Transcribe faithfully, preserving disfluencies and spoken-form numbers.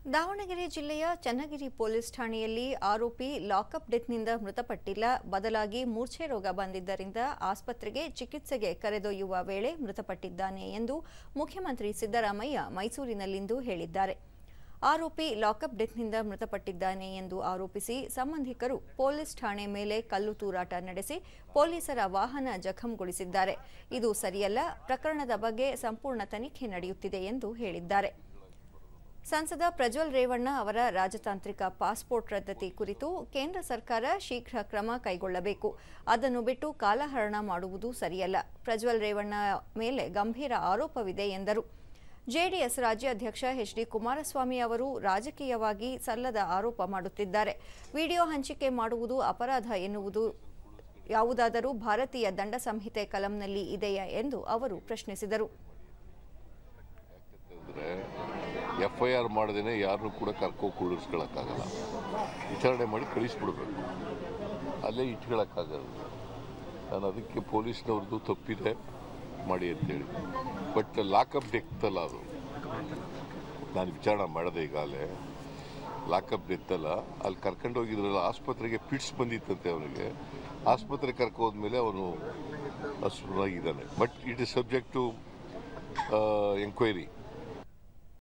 ದಾವಣಗೆರೆ ಜಿಲ್ಲೆಯ ಚನ್ನಗಿರಿ ಪೊಲೀಸ್ ಠಾಣೆಯಲ್ಲಿ ಆರೋಪಿ ಲಾಕಪ್ ಡೆತ್ನಿಂದ ಮೃತಪಟ್ಟಿಲ್ಲ, ಬದಲಾಗಿ ಮೂರ್ಛೆ ರೋಗ ಬಂದಿದ್ದರಿಂದ ಆಸ್ಪತ್ರೆಗೆ ಚಿಕಿತ್ಸೆಗೆ ಕರೆದೊಯ್ಯುವ ವೇಳೆ ಮೃತಪಟ್ಟಿದ್ದಾನೆ ಎಂದು ಮುಖ್ಯಮಂತ್ರಿ ಸಿದ್ದರಾಮಯ್ಯ ಮೈಸೂರಿನಲ್ಲಿಂದು ಹೇಳಿದ್ದಾರೆ. ಆರೋಪಿ ಲಾಕಪ್ ಡೆತ್ನಿಂದ ಮೃತಪಟ್ಟಿದ್ದಾನೆ ಎಂದು ಆರೋಪಿಸಿ ಸಂಬಂಧಿಕರು ಪೊಲೀಸ್ ಠಾಣೆ ಮೇಲೆ ಕಲ್ಲು ತೂರಾಟ ನಡೆಸಿ ಪೊಲೀಸರ ವಾಹನ ಜಖಂಗೊಳಿಸಿದ್ದಾರೆ. ಇದು ಸರಿಯಲ್ಲ, ಪ್ರಕರಣದ ಬಗ್ಗೆ ಸಂಪೂರ್ಣ ತನಿಖೆ ನಡೆಯುತ್ತಿದೆ ಎಂದು ಹೇಳಿದ್ದಾರೆ. ಸಂಸದ ಪ್ರಜ್ವಲ್ ರೇವಣ್ಣ ಅವರ ರಾಜತಾಂತ್ರಿಕ ಪಾಸ್ಪೋರ್ಟ್ ರದ್ದತಿ ಕುರಿತು ಕೇಂದ್ರ ಸರ್ಕಾರ ಶೀಘ್ರ ಕ್ರಮ ಕೈಗೊಳ್ಳಬೇಕು. ಅದನ್ನು ಬಿಟ್ಟು ಕಾಲಹರಣ ಮಾಡುವುದು ಸರಿಯಲ್ಲ. ಪ್ರಜ್ವಲ್ ರೇವಣ್ಣ ಮೇಲೆ ಗಂಭೀರ ಆರೋಪವಿದೆ ಎಂದರು. ಜೆಡಿಎಸ್ ರಾಜ್ಯಾಧ್ಯಕ್ಷ ಎಚ್ ಡಿ ಕುಮಾರಸ್ವಾಮಿ ಅವರು ರಾಜಕೀಯವಾಗಿ ಸಲ್ಲದ ಆರೋಪ ಮಾಡುತ್ತಿದ್ದಾರೆ. ವಿಡಿಯೋ ಹಂಚಿಕೆ ಮಾಡುವುದು ಅಪರಾಧ ಎನ್ನುವುದು ಯಾವುದಾದರೂ ಭಾರತೀಯ ದಂಡ ಸಂಹಿತೆ ಕಲಂನಲ್ಲಿ ಇದೆಯಾ ಎಂದು ಅವರು ಪ್ರಶ್ನಿಸಿದರು. ಎಫ್ ಐ ಆರ್ ಮಾಡದೇನೆ ಯಾರನ್ನೂ ಕೂಡ ಕರ್ಕೋ ಕುಳ್ಳಿಸ್ಕೊಳ್ಳೋಕ್ಕಾಗಲ್ಲ. ವಿಚಾರಣೆ ಮಾಡಿ ಕಳಿಸ್ಬಿಡ್ಬೇಕು, ಅಲ್ಲೇ ಇಟ್ಕೊಳ್ಳೋಕ್ಕಾಗಲ್ಲ. ನಾನು ಅದಕ್ಕೆ ಪೊಲೀಸ್ನವ್ರದ್ದು ತಪ್ಪಿದೆ ಮಾಡಿ ಅಂತೇಳಿ. ಬಟ್ ಲಾಕಪ್ ಡೆತ್ತಲ್ಲ, ಅದು ನಾನು ವಿಚಾರಣೆ ಮಾಡಿದೆ ಈಗಾಗಲೇ. ಲಾಕಪ್ ಡೆತ್ತಲ್ಲ, ಅಲ್ಲಿ ಕರ್ಕೊಂಡು ಹೋಗಿದ್ರಲ್ಲ ಆಸ್ಪತ್ರೆಗೆ ಪಿಟ್ಸ್ ಬಂದಿತ್ತಂತೆ ಅವನಿಗೆ. ಆಸ್ಪತ್ರೆಗೆ ಕರ್ಕೋದ್ಮೇಲೆ ಅವನು ಅಸುರಾಗಿದ್ದಾನೆ. But it is subject to enquiry.